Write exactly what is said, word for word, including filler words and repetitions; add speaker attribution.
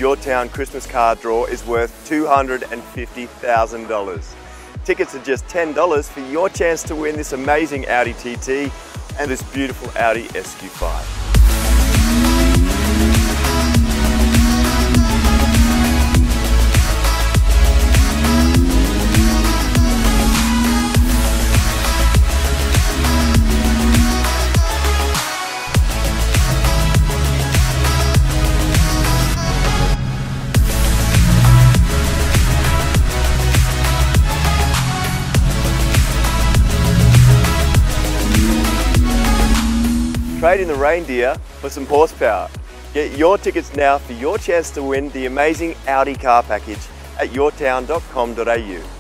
Speaker 1: Your Town Christmas car draw is worth two hundred fifty thousand dollars. Tickets are just ten dollars for your chance to win this amazing Audi T T and this beautiful Audi S Q five. Trade in the reindeer for some horsepower. Get your tickets now for your chance to win the amazing Audi car package at your town dot com dot A U.